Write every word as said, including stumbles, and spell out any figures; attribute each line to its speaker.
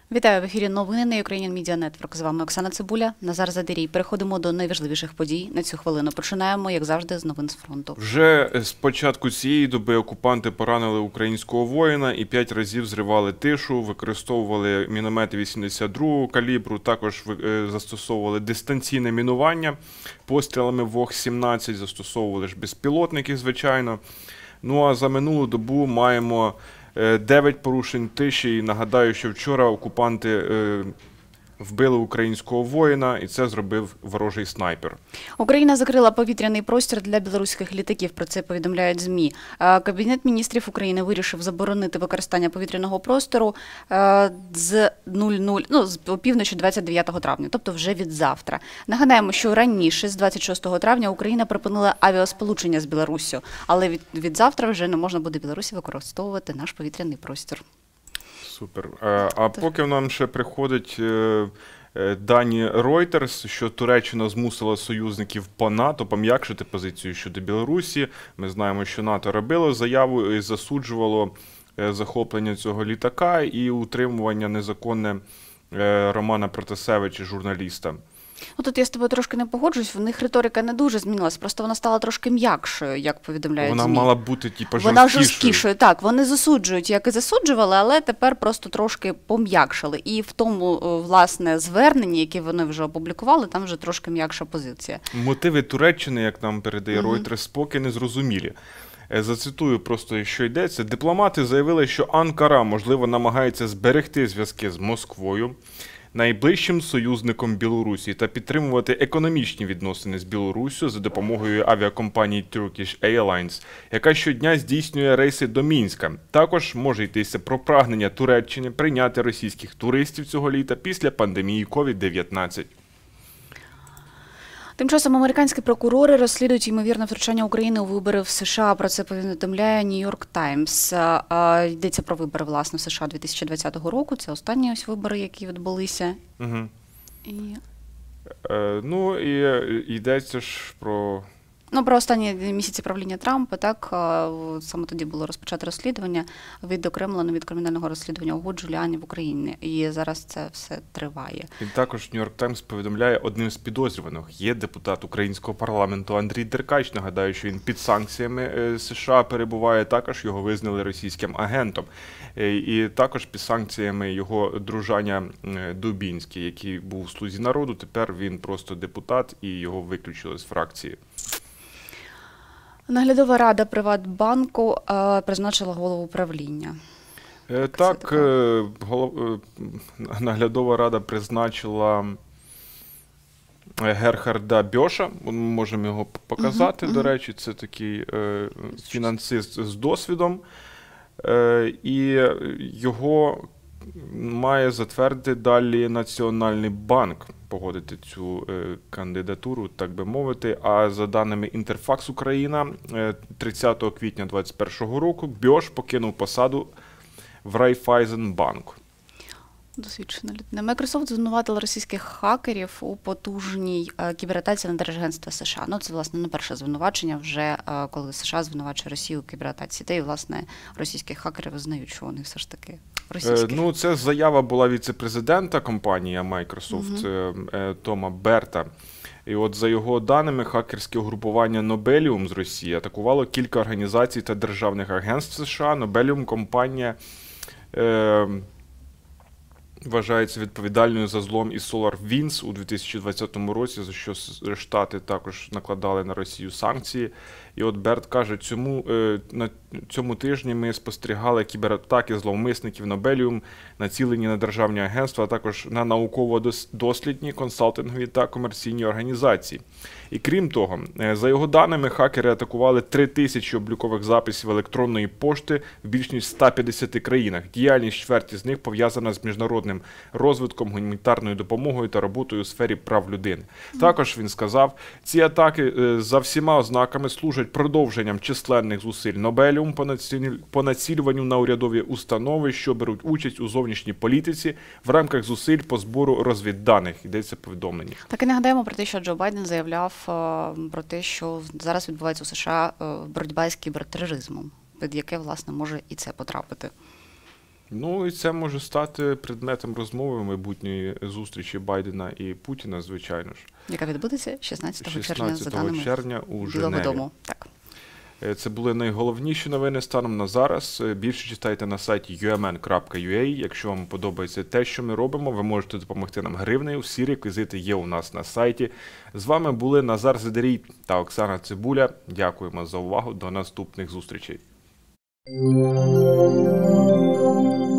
Speaker 1: Вітаю в ефірі новини на Ukrainian Media Network. З вами Оксана Цибуля, Назар Задирій. Переходимо до найважливіших подій на цю хвилину. Починаємо, як завжди, з новин з фронту.
Speaker 2: Вже з початку цієї доби окупанти поранили українського воїна і п'ять разів зривали тишу, використовували міномети вісімдесят другого калібру, також застосовували дистанційне мінування, пострілами ВОГ сімнадцять, застосовували ж безпілотники, звичайно. Ну а за минулу добу маємо дев'ять порушень тиші. І нагадаю, що вчора окупанти е, вбили українського воїна, і це зробив ворожий снайпер.
Speaker 1: Україна закрила повітряний простір для білоруських літаків, про це повідомляють ЗМІ. Кабінет міністрів України вирішив заборонити використання повітряного простору з нуль-нуль, ну, з опівночі двадцять дев'ятого травня, тобто вже від завтра. Нагадаємо, що раніше, з двадцять шостого травня, Україна припинила авіасполучення з Білоруссю, але від, від завтра вже не можна буде Білорусі використовувати наш повітряний простір.
Speaker 2: Супер. А поки нам ще приходить дані Reuters, що Туреччина змусила союзників по НАТО пом'якшити позицію щодо Білорусі. Ми знаємо, що НАТО робило заяву і засуджувало захоплення цього літака і утримування незаконне Романа Протасевича, журналіста.
Speaker 1: Ну, тут я з тобою трошки не погоджуюсь, в них риторика не дуже змінилась, просто вона стала трошки м'якшою, як повідомляють ЗМІ.
Speaker 2: Вона мала бути, типу, жорсткішою.
Speaker 1: Вона жорсткішою, так, вони засуджують, як і засуджували, але тепер просто трошки пом'якшили. І в тому, власне, зверненні, яке вони вже опублікували, там вже трошки м'якша позиція.
Speaker 2: Мотиви Туреччини, як нам передає Reuters, поки не зрозумілі. Зацитую просто, що йдеться. Дипломати заявили, що Анкара, можливо, намагається зберегти зв'язки з Москвою, найближчим союзником Білорусі, та підтримувати економічні відносини з Білоруссю за допомогою авіакомпанії Turkish Airlines, яка щодня здійснює рейси до Мінська. Також може йтися про прагнення Туреччини прийняти російських туристів цього літа після пандемії ковід дев'ятнадцять.
Speaker 1: Тим часом американські прокурори розслідують ймовірне втручання України у вибори в США. Про це повідомляє Нью-Йорк Таймс. Йдеться про вибори, власне, в США дві тисячі двадцятого року. Це останні ось вибори, які відбулися.
Speaker 2: Угу.
Speaker 1: І...
Speaker 2: Е, ну, і йдеться ж про...
Speaker 1: Ну, про останні місяці правління Трампа, так, саме тоді було розпочато розслідування, відокремлено від кримінального розслідування угод Джуліані в Україні. І зараз це все триває.
Speaker 2: І також Нью-Йорк Таймс повідомляє, одним з підозрюваних є депутат українського парламенту Андрій Деркач. Нагадаю, що він під санкціями США перебуває, також його визнали російським агентом. І також під санкціями його дружання Дубінський, який був у «Слузі народу», тепер він просто депутат і його виключили з фракції.
Speaker 1: Наглядова рада Приватбанку е, призначила голову правління.
Speaker 2: Е, так, е, голов... наглядова рада призначила Герхарда Бьоша, ми можемо його показати, uh-huh, до uh-huh. речі, це такий е, фінансист з досвідом, е, і його має затвердити далі Національний банк, погодити цю е, кандидатуру, так би мовити. А за даними Інтерфакс Україна, е, тридцятого квітня двадцять першого року Бьош покинув посаду в Райфайзенбанку.
Speaker 1: Досвідчена людина. Microsoft звинуватила російських хакерів у потужній е, кібератаці на Держагентства США. Ну, це, власне, не перше звинувачення вже, е, коли США звинувачує Росію у кібератаці. Та й, власне, російські хакери визнають, що вони все ж таки російські.
Speaker 2: Е, ну, це заява була віце-президента компанії Microsoft, угу. е, Тома Берта. І от за його даними, хакерське угрупування Nobelium з Росії атакувало кілька організацій та державних агентств США. Nobelium компанія е, вважається відповідальною за злом із SolarWinds у дві тисячі двадцятому році, за що Штати також накладали на Росію санкції. І от Берт каже, цьому, на цьому тижні ми спостерігали кібератаки зловмисників Nobelium, націлені на державні агентства, а також на науково-дослідні, консалтингові та комерційні організації. І крім того, за його даними, хакери атакували три тисячі облікових записів електронної пошти в більш ніж ста п'ятдесяти країнах. Діяльність чверті з них пов'язана з міжнародним розвитком, гуманітарною допомогою та роботою у сфері прав людини. Також він сказав, ці атаки за всіма ознаками служать продовженням численних зусиль Nobelium по націлюванню на урядові установи, що беруть участь у зовнішній політиці в рамках зусиль по збору розвідданих, йдеться повідомлення.
Speaker 1: Так і нагадаємо про те, що Джо Байден заявляв про те, що зараз відбувається у США боротьба з кібертероризмом, під яке, власне, може і це потрапити.
Speaker 2: Ну і це може стати предметом розмови майбутньої зустрічі Байдена і Путіна, звичайно ж.
Speaker 1: Яка відбудеться шістнадцятого червня, за
Speaker 2: шістнадцятого
Speaker 1: даними
Speaker 2: червня у
Speaker 1: Білого
Speaker 2: Женеві.
Speaker 1: дому. Так.
Speaker 2: Це були найголовніші новини станом на зараз. Більше читайте на сайті ю ем ен крапка ю а. Якщо вам подобається те, що ми робимо, ви можете допомогти нам гривнею. Всі реквізити є у нас на сайті. З вами були Назар Задерій та Оксана Цибуля. Дякуємо за увагу. До наступних зустрічей.